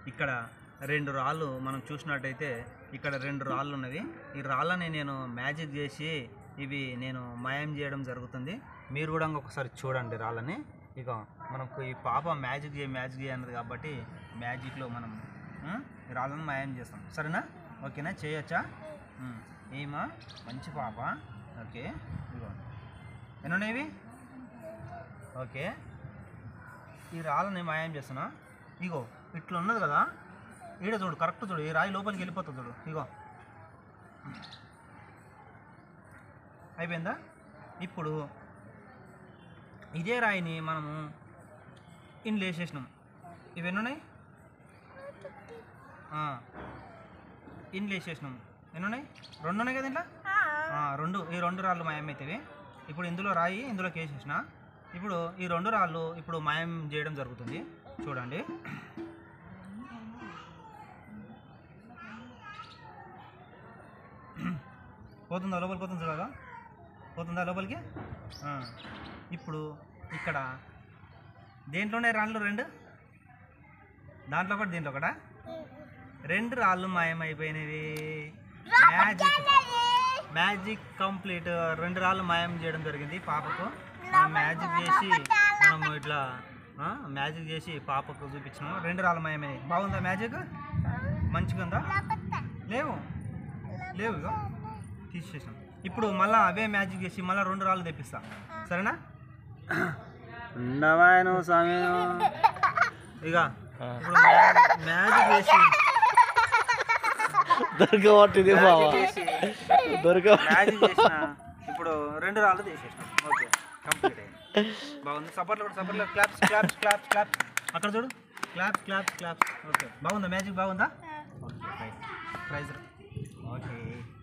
ఇక్కడ 2 రాళ్ళు మనం చూసినట్టయితే ఇక్కడ 2 రాళ్ళు ఉన్నవి. ఈ రాళ్ళని నేను మ్యాజిక్ చేసి ఇవి నేను మాయం చేయడం జరుగుతుంది. మీరు కూడా ఒకసారి చూడండి రాళ్ళని. ఇక మనకు ఈ పాప మ్యాజిక్ చేయి అన్నది కాబట్టి మ్యాజిక్లో మనం ఈ రాళ్ళని మాయం చేస్తాం. సరేనా? ఓకేనా? చేయొచ్చా? ఏమా మంచి పాప. ఓకే, ఇగో ఎన్ని ఉన్నాయి? ఓకే, ఈ రాళ్ళని మాయం చేస్తున్నా. ఇగో ఇట్లా ఉన్నది కదా, ఈడ చూడు, కరెక్ట్ చూడు, ఈ రాయి లోపలికి వెళ్ళిపోతుంది చూడు. ఇగో అయిపోయిందా? ఇప్పుడు ఇదే రాయిని మనము ఇండ్లు వేసేసినాం. ఇవన్నీ ఉన్నాయి, ఇండ్లు వేసేసినాం. ఎన్ని ఉన్నాయి? 2 ఉన్నాయి కదా ఇంట్లో. ఈ 2 రాళ్ళు మాయమవుతాయి. ఇప్పుడు ఇందులో రాయి ఇందులోకి వేసేసిన. ఇప్పుడు ఈ 2 రాళ్ళు ఇప్పుడు మాయం చేయడం జరుగుతుంది. చూడండి. పోతుందా లోపలికి? పోతుంది చూడగా, పోతుందా లోపలికి? ఇప్పుడు ఇక్కడ దేంట్లోనే రాళ్ళు 2, దాంట్లో ఒకటి దీంట్లో ఒకట, 2 రాళ్ళు మాయమైపోయినవి. Magic complete. 2 రాళ్ళు మాయం చేయడం జరిగింది పాపకు. మ్యాజిక్ చేసి మనం ఇట్లా మ్యాజిక్ చేసి పాపకు చూపించినాము. 2 రాళ్ళు మాయమైనవి. బాగుందా మ్యాజిక్? మంచిగా ఉందా? లేవు ఇక తీసేసాం. ఇప్పుడు మళ్ళీ అవే మ్యాజిక్ చేసి మళ్ళీ 2 రాళ్ళు తెప్పిస్తా. సరేనా? ఉండవాయను సమయం. ఇక ఇప్పుడు మ్యాజిక్ చేసి దొరకబట్టింది మ్యాజిక్ చేసిన. ఇప్పుడు 2 రాళ్ళు తీసేసినాం. ఓకే, కంప్లీట్ అయింది. బాగుంది. సపోర్ట్లో కూడా సపోర్ట్లో క్లాప్స్ క్లాప్స్ క్లాప్స్ క్లాప్స్. అక్కడ చూడు, క్లాప్స్ క్లాప్స్ క్లాప్స్. ఓకే, బాగుందా మ్యాజిక్? బాగుందా? Okay, right. ప్రైజ్. ఓకే.